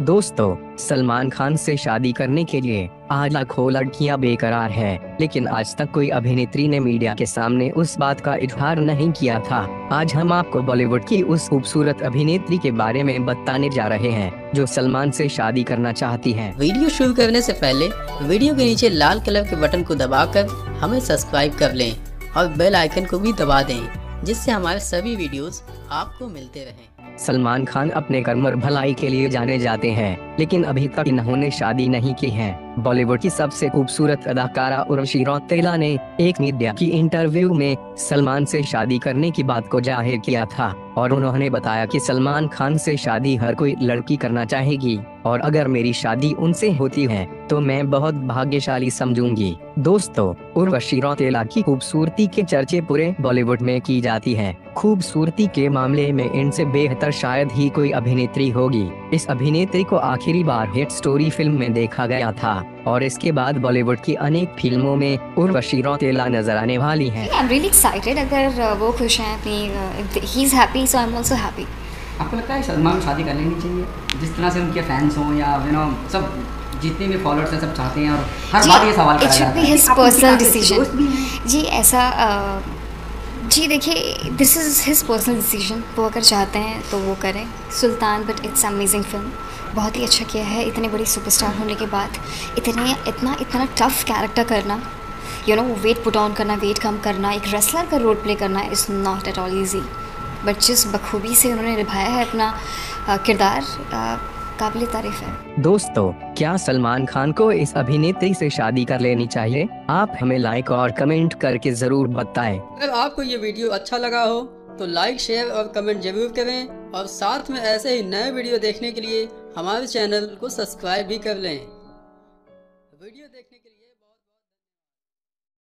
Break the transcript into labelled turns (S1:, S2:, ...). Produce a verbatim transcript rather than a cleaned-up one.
S1: दोस्तों, सलमान खान से शादी करने के लिए आज लाखों लड़कियां बेकरार हैं, लेकिन आज तक कोई अभिनेत्री ने मीडिया के सामने उस बात का इजहार नहीं किया था। आज हम आपको बॉलीवुड की उस खूबसूरत अभिनेत्री के बारे में बताने जा रहे हैं जो सलमान से शादी करना चाहती हैं।
S2: वीडियो शुरू करने से पहले वीडियो के नीचे लाल कलर के बटन को दबाकर हमें सब्सक्राइब कर लें और बेल आइकन को भी दबा दें, जिससे हमारे सभी वीडियोस आपको मिलते रहें।
S1: सलमान खान अपने कर्म और भलाई के लिए जाने जाते हैं, लेकिन अभी तक इन्होंने शादी नहीं की है। बॉलीवुड की सबसे खूबसूरत अदाकारा उर्वशी रौतेला ने एक मीडिया की इंटरव्यू में सलमान से शादी करने की बात को जाहिर किया था और उन्होंने बताया कि सलमान खान से शादी हर कोई लड़की करना चाहेगी और अगर मेरी शादी उनसे होती है तो मैं बहुत भाग्यशाली समझूंगी। दोस्तों, उर्वशी रौतेला की खूबसूरती के चर्चे पूरे बॉलीवुड में की जाती है। खूबसूरती के मामले में इनसे बेहतर शायद ही कोई अभिनेत्री होगी। इस अभिनेत्री को आखिरी बार हिट स्टोरी फिल्म में देखा गया था और इसके बाद बॉलीवुड की अनेक फिल्मों में उर्वशी रौतेला नजर आने वाली हैं।
S3: I am really excited. अगर वो खुश हैं, अपनी ही is happy, so I am also happy.
S4: आपको लगता है सलमान को शादी कर लेनी चाहिए, जिस तरह से उनके फैंस हों या यू नो सब जितने भी फॉलोअर्स हैं सब चाहते हैं और हर बार ये सवाल
S3: it should be his personal decision. जी ऐसा जी देखिए, this is his personal decision. वो अगर चाहते हैं तो वो करें। Sultan but it's amazing film, बहुत ही अच्छा किया है। इतने बड़ी सुपरस्टार होने के बाद इतने इतना इतना टफ कैरेक्टर करना, you know weight put on करना, वेट कम करना, एक रेसलर का रोल प्ले करना is not at all easy. But जिस बखूबी से उन्होंने निभाया है अपना किरदार, काबिल तारीफ है।
S1: दोस्तों, क्या सलमान खान को इस अभिनेत्री से शादी कर लेनी चाहिए? आप हमें लाइक और कमेंट करके जरूर बताएं।
S2: अगर आपको ये वीडियो अच्छा लगा हो तो लाइक, शेयर और कमेंट जरूर करें और साथ में ऐसे ही नए वीडियो देखने के लिए हमारे चैनल को सब्सक्राइब भी कर लें। वीडियो देखने के लिए